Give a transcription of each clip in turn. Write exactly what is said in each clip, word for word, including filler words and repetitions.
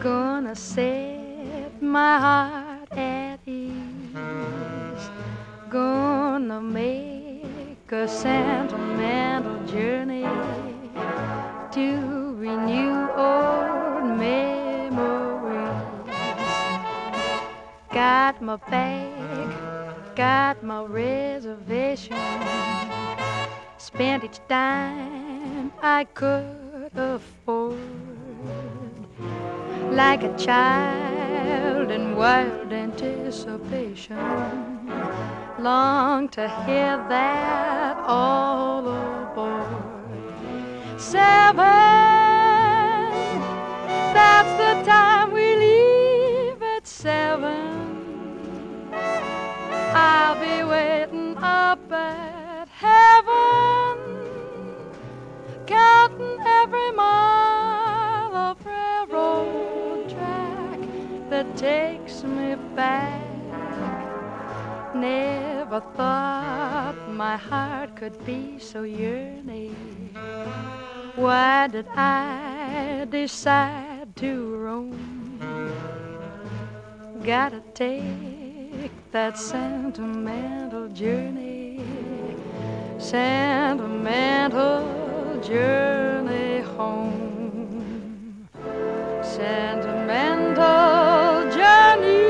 Gonna set my heart at ease. Gonna make a sentimental journey to renew old memories. Got my bag, got my reservation. Spent each dime I could afford. Like a child in wild anticipation, long to hear that all aboard. Seven, that's the time we leave at seven. I'll be waiting up at heaven, counting every mile of railroad track that takes me back. Never thought my heart could be so yearning. Why did I decide to roam? Gotta take that sentimental journey, sentimental journey home, sentimental journey.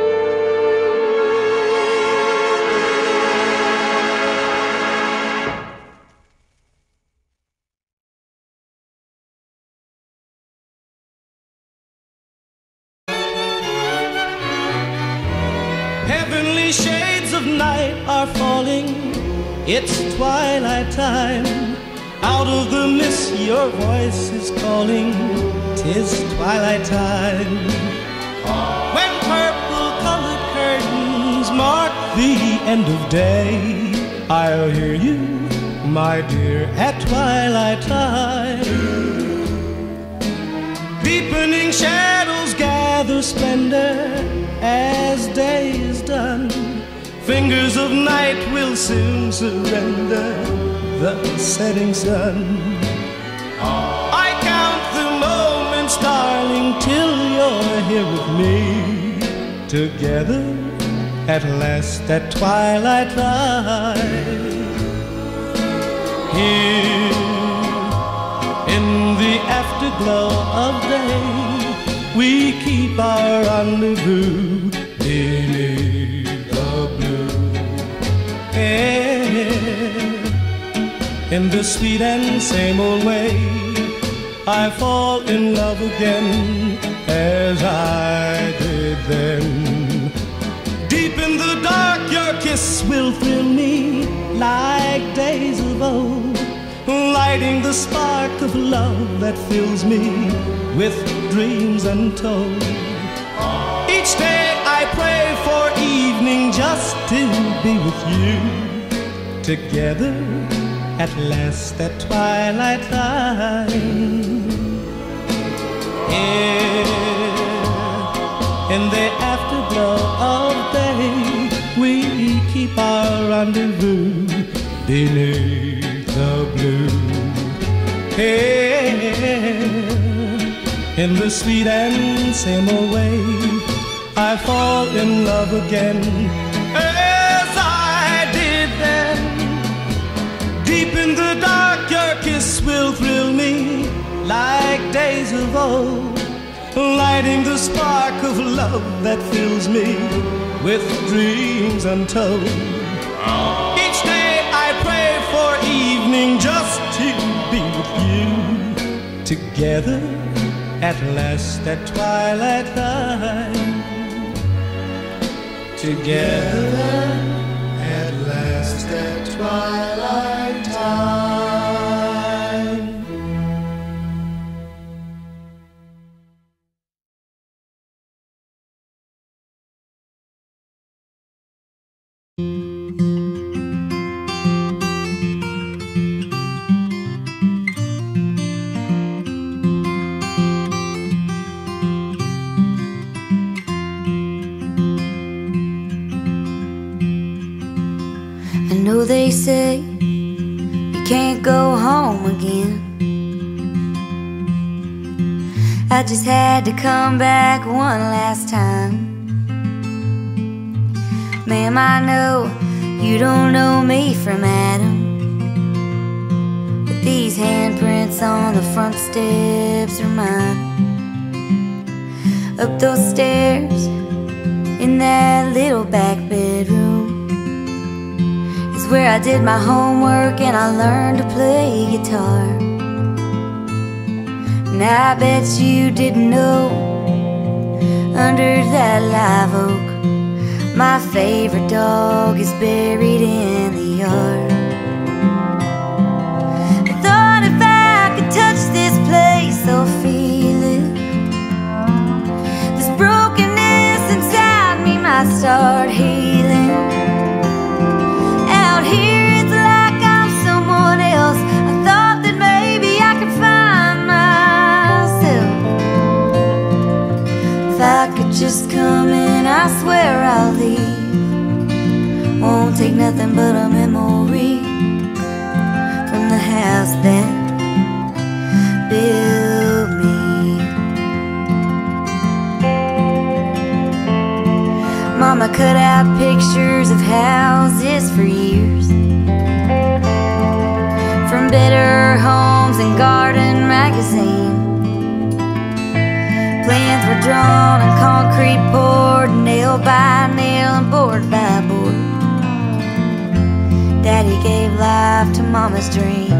Heavenly shades of night are falling. It's twilight time. Out of the mist your voice is calling. 'Tis twilight time. When purple-colored curtains mark the end of day, I'll hear you, my dear, at twilight time. Deepening shadows gather splendor as day is done. Fingers of night will soon surrender the setting sun. I count the moments, darling, till you're here with me. Together at last at twilight time. Here in the afterglow of day, we keep our rendezvous beneath the blue air. In the sweet and same old way, I fall in love again as I did then. Deep in the dark, your kiss will thrill me like days of old, lighting the spark of love that fills me with dreams untold. Each day I pray for evening just to be with you. Together at last at twilight time. Here in the afterglow of day, we keep our rendezvous beneath the blue air. In the sweet and same old way, I fall in love again as I did then. Deep in the dark, your kiss will thrill me like days of old, lighting the spark of love that fills me with dreams untold. Each day I pray for evening just to be with you. Together at last at twilight time. Together at last at twilight time. I know they say you can't go home again. I I just had to come back one last time. Ma'am, I know you don't know me from Adam, but these handprints on the front steps are mine. Up those stairs in that little back bedroom is where I did my homework and I learned to play guitar. And I bet you didn't know, under that live oak, my favorite dog is buried in the yard. I thought if I could touch this place or feel it, this brokenness inside me might start healing. Out here it's like I'm someone else. I thought that maybe I could find myself. If I could just come in, I swear I'll leave. Won't take nothing but a memory from the house that built me. Mama cut out pictures of houses for years, from Better Homes and Garden magazine. Plans were drawn and concrete poured, nail by nail and board by board. Daddy gave life to Mama's dream.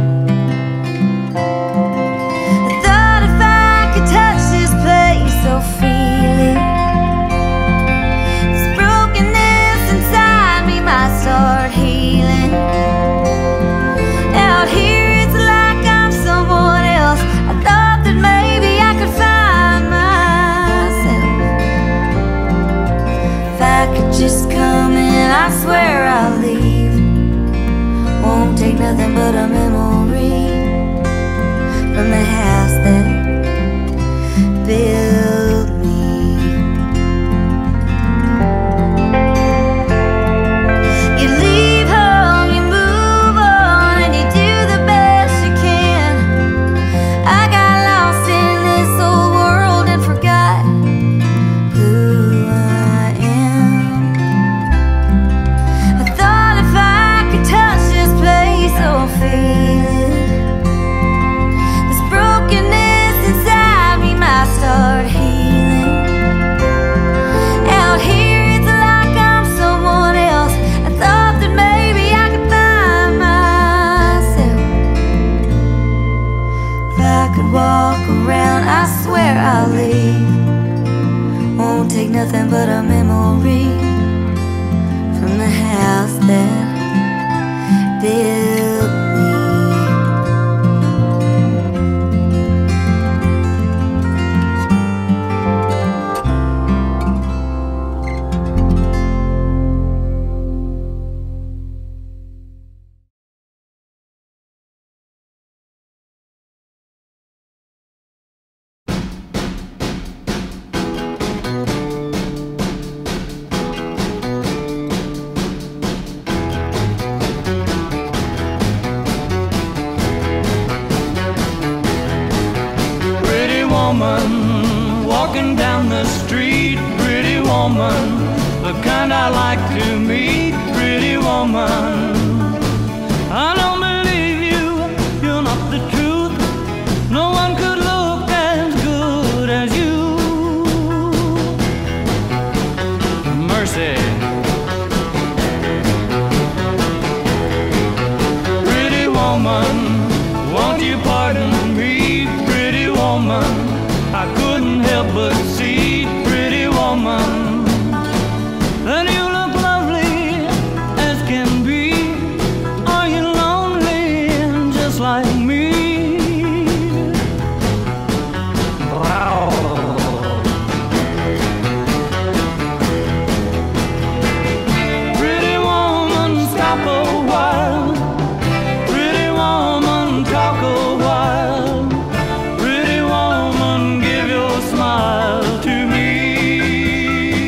I thought if I could touch this place or feel it, this brokenness inside me might start healing. Out here it's like I'm someone else. I thought that maybe I could find myself. If I could just come in, I swear I'll leave. Won't take nothing but a memory from the house that built me. You leave home, you move on, and you do the best you can. I got lost in this old world and forgot who I am. I thought if I could touch this place or feel it, this brokenness inside me might start healing. Out here it's like I'm someone else. I thought that maybe I could find myself. If I could walk around, I swear I'll leave. Won't take nothing but a memory from the house that built me. Walking down the street, pretty woman, the kind I like to meet, pretty woman. I don't believe you, you're not the truth. No one could look as good as you. Mercy. Pretty woman, won't you pardon me, pretty woman? I couldn't help but see, pretty woman, that you look lovely as can be. Are you lonely just like me? Wow. Pretty woman, stop a while. Pretty woman, talk a while. Pretty woman, give your smile to me.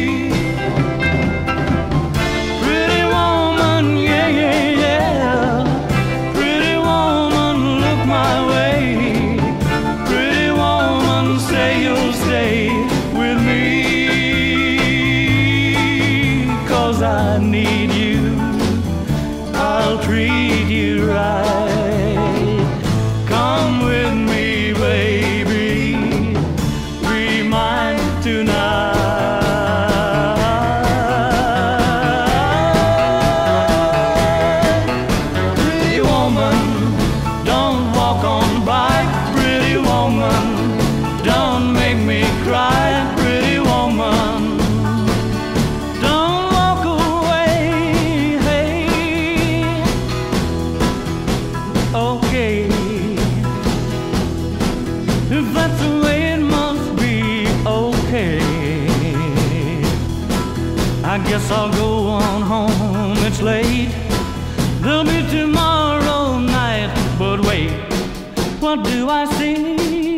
I guess I'll go on home, it's late. There'll be tomorrow night, but wait, what do I see?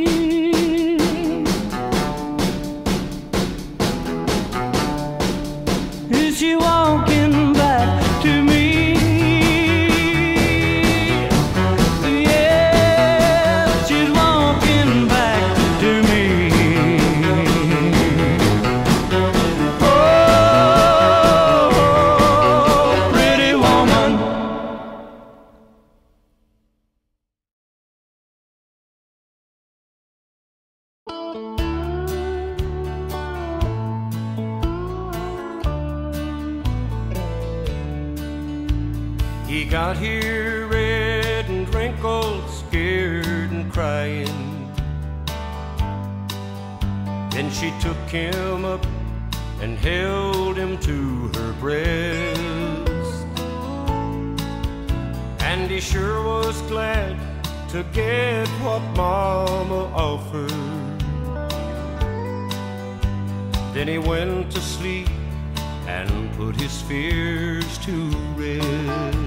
Is she walking back to me? Yes, she's walking back to me. Oh, pretty woman. He got here red and wrinkled, scared and crying. Then she took him up and held him to her breast. And he sure was glad to get what Mama offered. Then he went to sleep and put his fears to rest.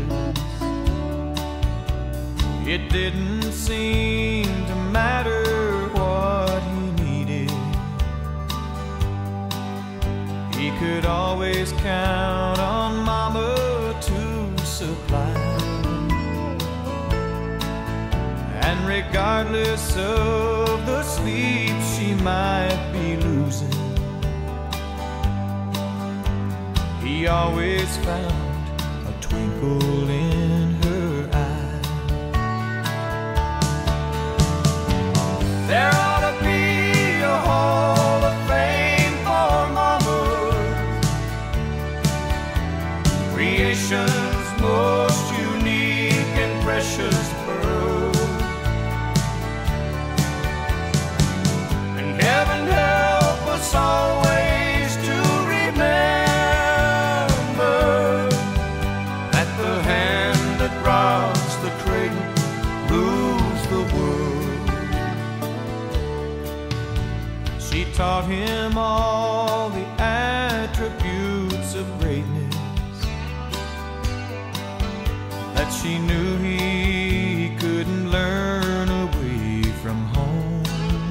It didn't seem to matter what he needed. He could always count on Mama to supply. And regardless of the sleep she might be losing, he always found a twinkle in her eye. There ought to be a hall of fame for mamas, creation's most unique and precious pearl. And heaven help us always to remember that the hand that rocks the cradle rules the world. She taught him all the attributes of greatness that she knew he couldn't learn away from home.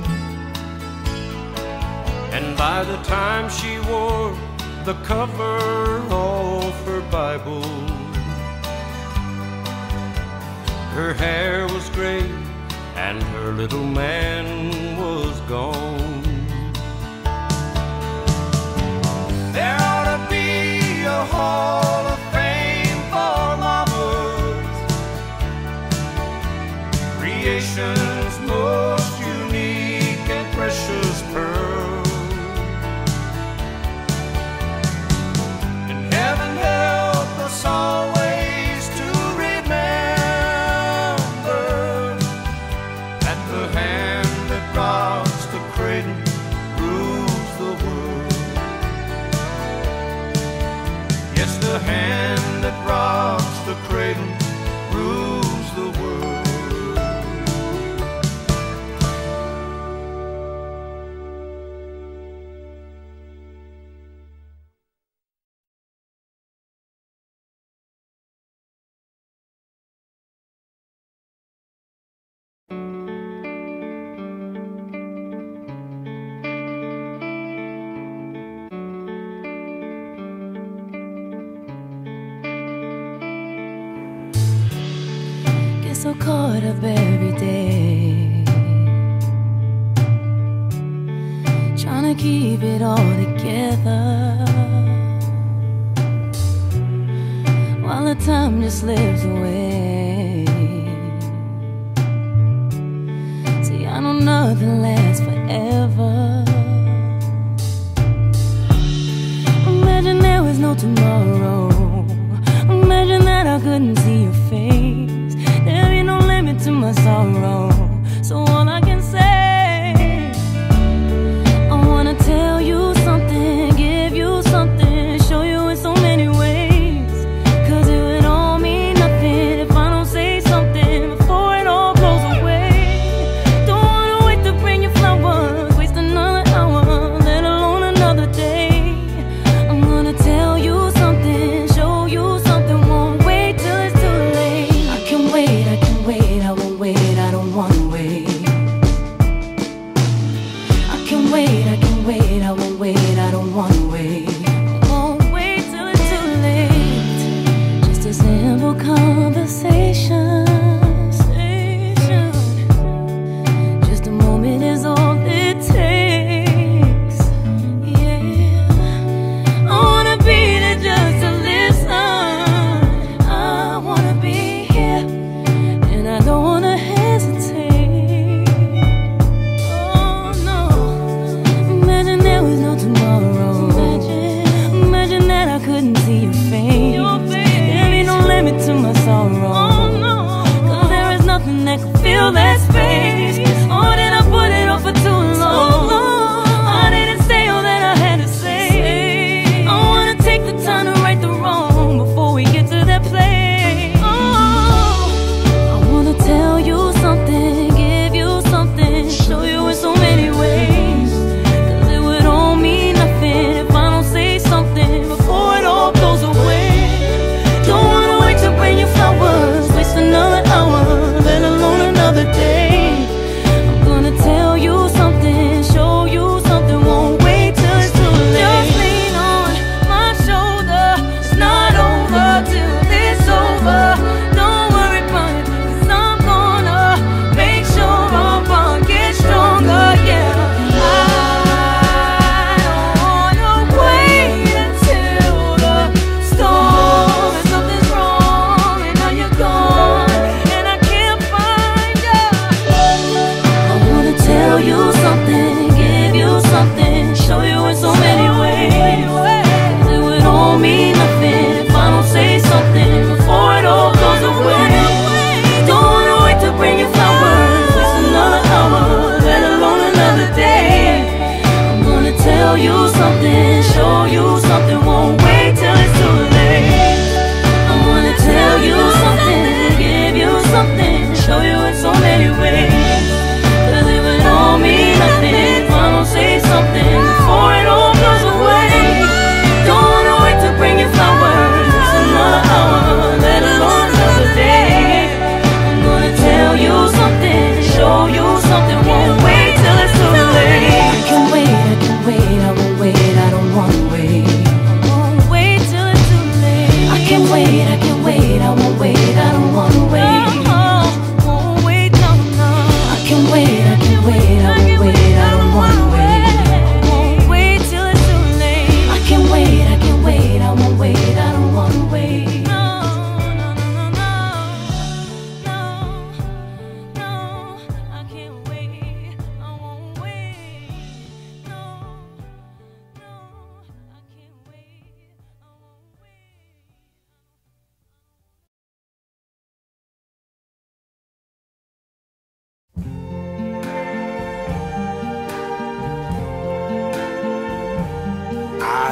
And by the time she wore the cover off her Bible, her hair was gray and her little man was gone. There ought to be a hall of fame for mamas, creation's most unique and precious pearl. And heaven help us always to remember that the hand that rocks the cradle rules the world. Yes, the hand that rocks the cradle rules the world. So caught up every day, trying to keep it all together, while the time just slips away. See, I know nothing lasts forever. Imagine there was no tomorrow. Imagine that I couldn't see your face. There ain't no limit to my sorrow. So all I can say, I wanna tell you something, give you something, show you in so many ways. Cause it would all mean nothing if I don't say something before it all goes away. Don't wanna wait to bring you flowers, waste another hour, let alone another day. I'm gonna tell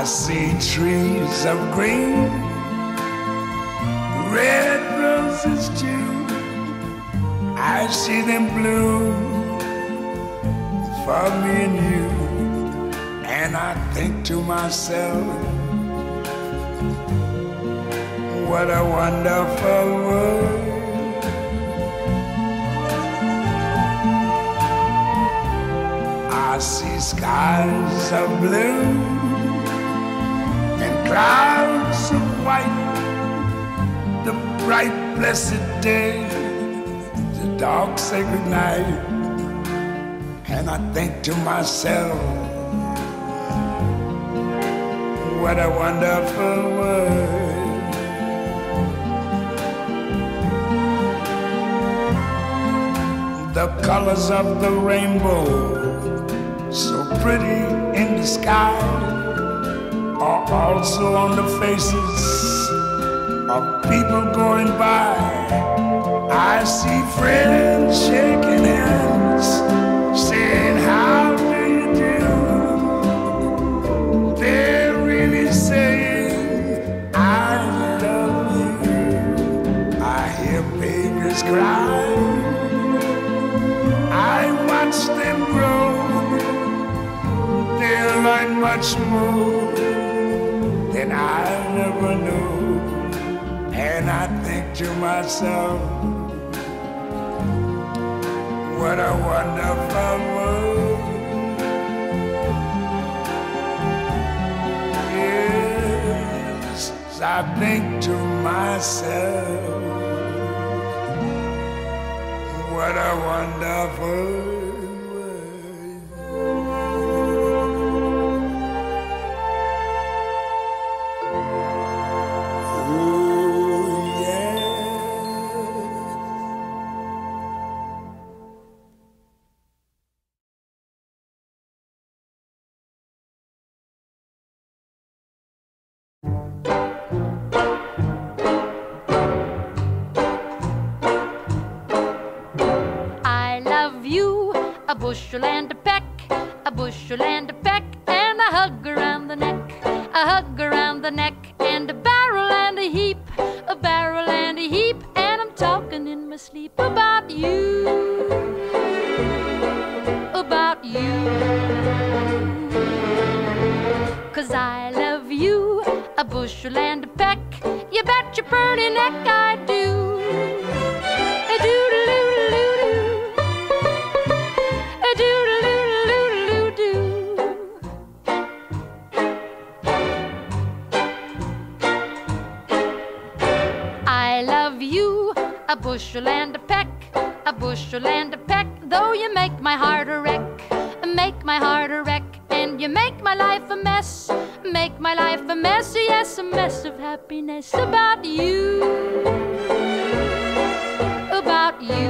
see trees of green, red roses too. I see them bloom for me and you. And I think to myself, what a wonderful world. I see skies of blue and clouds of white, the bright blessed day, the dark sacred night. And I think to myself, what a wonderful world. The colors of the rainbow, so pretty in the sky, are also on the faces of people going by. I see friends shaking hands, saying, how do you do? They're really saying, I love you. I hear babies cry, I watch them grow. They'll learn much more than I never knew. And I think to myself, what a wonderful world. Yes, I think to myself, what a wonderful world. A bushel and a peck, a bushel and a peck, and a hug around the neck, a hug around the neck, and a barrel and a heap, a barrel and a heap, and I'm talking in my sleep about you, about you, 'cause I love you, a bushel and a peck, you bet your pretty neck I do, a doodle-oo-doo-doo. A bushel and a peck, a bushel and a peck, though you make my heart a wreck, make my heart a wreck, and you make my life a mess, make my life a mess, yes, a mess of happiness about you, about you,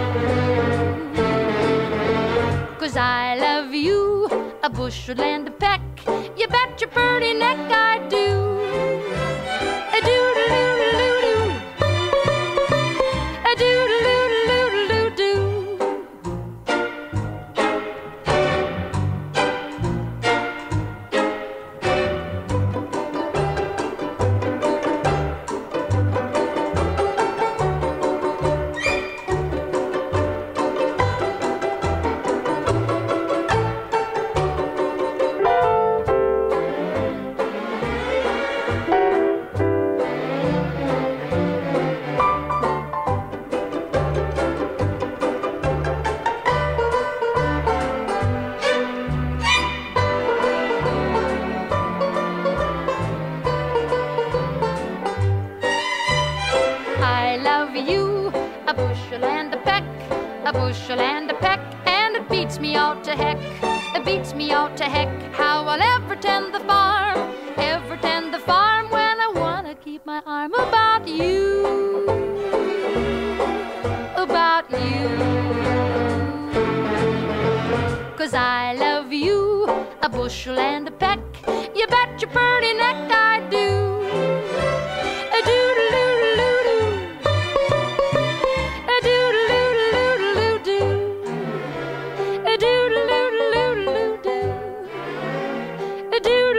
'cause I love you, a bushel and a peck, you bet your pretty neck I do, a doodle-oo-doo-doo. bushel and a peck, and it beats me all to heck, it beats me all to heck, how I'll ever tend the farm, ever tend the farm when I wanna keep my arm about you, about you, 'cause I love you, a bushel and a peck, you bet your pretty neck I do, a doodle-doodle-doo-doo, a doodle-doodle-doodle-doo, a doodle-doodle-doodle-doo, a doodle